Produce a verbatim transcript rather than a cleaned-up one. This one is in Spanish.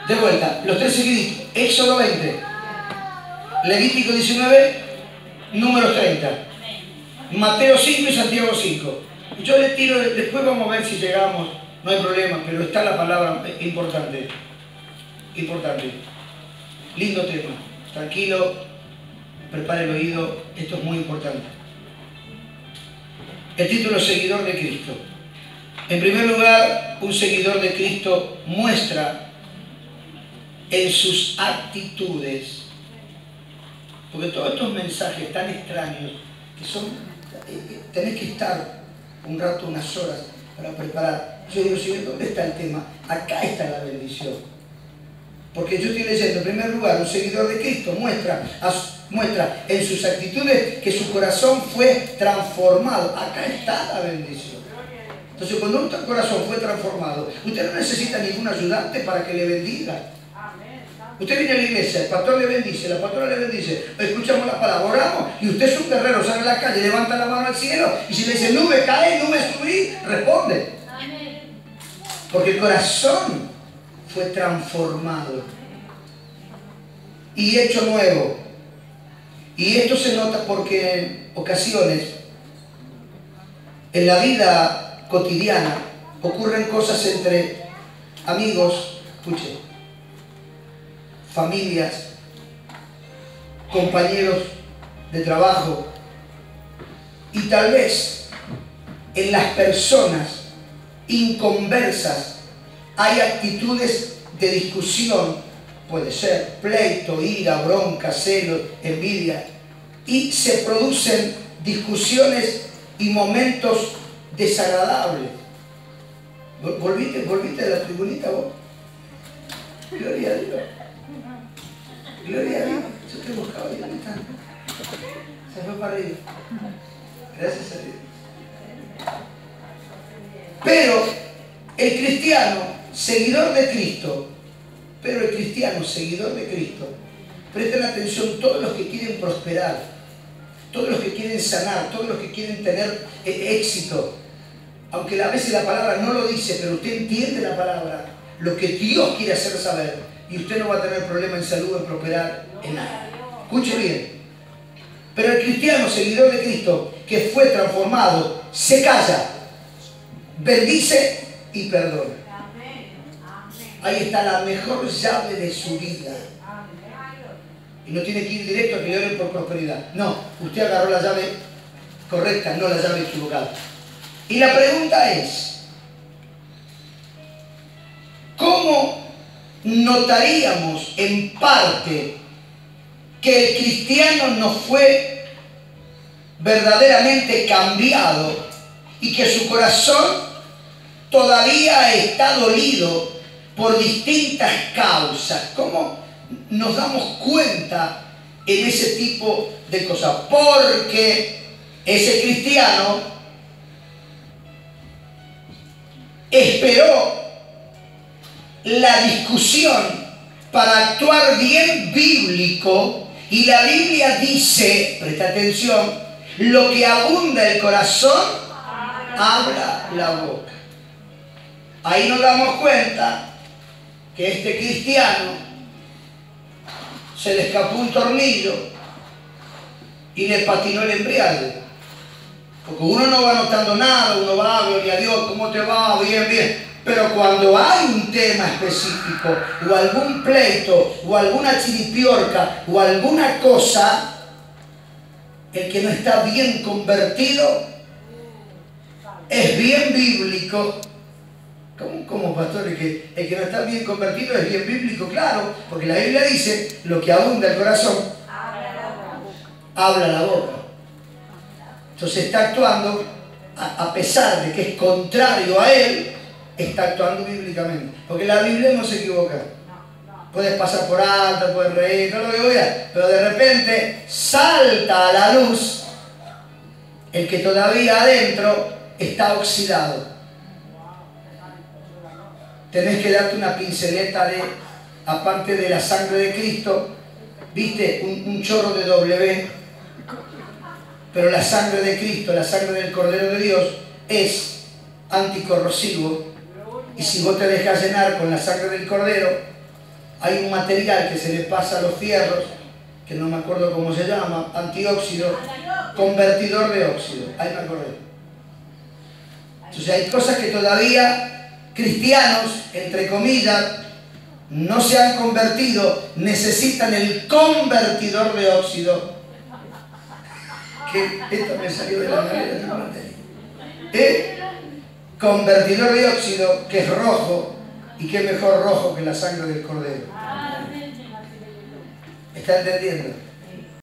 De vuelta, los tres seguiditos. Éxodo veinte, Levítico diecinueve, Números treinta, Mateo cinco y Santiago cinco. Yo le tiro, después vamos a ver si llegamos, no hay problema, pero está la palabra importante. Importante. Lindo tema. Tranquilo, prepare el oído, esto es muy importante. El título es Seguidor de Cristo. En primer lugar, un seguidor de Cristo muestra en sus actitudes, porque todos estos mensajes tan extraños que son, tenés que estar un rato, unas horas para preparar. Yo digo, Señor, ¿dónde está el tema? Acá está la bendición. Porque yo estoy leyendo, en primer lugar, un seguidor de Cristo muestra, muestra en sus actitudes que su corazón fue transformado. Acá está la bendición. Entonces, cuando un corazón fue transformado, usted no necesita ningún ayudante para que le bendiga. Usted viene a la iglesia, el pastor le bendice, la pastora le bendice, escuchamos la palabra, oramos, y usted es un guerrero, sale a la calle, levanta la mano al cielo, y si le dice nube cae, nube subí, responde. Porque el corazón fue transformado y hecho nuevo. Y esto se nota porque en ocasiones en la vida cotidiana ocurren cosas entre amigos, escuche, familias, compañeros de trabajo, y tal vez en las personas inconversas hay actitudes de discusión, puede ser pleito, ira, bronca, celos, envidia, y se producen discusiones y momentos desagradables. ¿Volviste, volviste de la tribunita vos? Gloria a Dios. Gloria a Dios. Yo te buscaba y ¿dónde están? Se fue para arriba. Gracias a Dios. Pero el cristiano, seguidor de Cristo, pero el cristiano, seguidor de Cristo, presten atención, todos los que quieren prosperar, todos los que quieren sanar, todos los que quieren tener eh, éxito, aunque a veces la palabra no lo dice, pero usted entiende la palabra, lo que Dios quiere hacer saber, y usted no va a tener problema en salud, en prosperar, en nada. Escuche bien. Pero el cristiano, seguidor de Cristo, que fue transformado, se calla, bendice y perdona. Ahí está la mejor llave de su vida. Y no tiene que ir directo a que le oren por prosperidad. No, usted agarró la llave correcta, no la llave equivocada. Y la pregunta es, ¿cómo notaríamos en parte que el cristiano no fue verdaderamente cambiado y que su corazón todavía está dolido por distintas causas? ¿Cómo nos damos cuenta en ese tipo de cosas? Porque ese cristiano esperó la discusión para actuar bien bíblico, y la Biblia dice, presta atención, lo que abunda el corazón, habla la boca. Ahí nos damos cuenta que este cristiano se le escapó un tornillo y le patinó el embriague. Porque uno no va notando nada, uno va, gloria a Dios, ¿cómo te va? Bien, bien. Pero cuando hay un tema específico, o algún pleito, o alguna chiripiorca, o alguna cosa, el que no está bien convertido es bien bíblico. ¿Cómo, cómo pastor? El que, el que no está bien convertido es bien bíblico, claro, porque la Biblia dice, lo que abunda el corazón, habla la boca. Entonces está actuando, a, a pesar de que es contrario a él, está actuando bíblicamente. Porque la Biblia no se equivoca. Puedes pasar por alto, puedes reír, no lo digo ya, pero de repente salta a la luz el que todavía adentro está oxidado. Tenés que darte una pinceleta de, aparte de la sangre de Cristo, viste, un, un chorro de W, pero la sangre de Cristo, la sangre del Cordero de Dios, es anticorrosivo, y si vos te dejas llenar con la sangre del Cordero, hay un material que se le pasa a los fierros, que no me acuerdo cómo se llama, antióxido, convertidor de óxido. Ahí me acordé. Entonces hay cosas que todavía cristianos, entre comillas, no se han convertido, necesitan el convertidor de óxido. Que esto me salió de la manera de la ¿Eh? Convertidor de óxido, que es rojo, y qué mejor rojo que la sangre del Cordero. ¿Está entendiendo?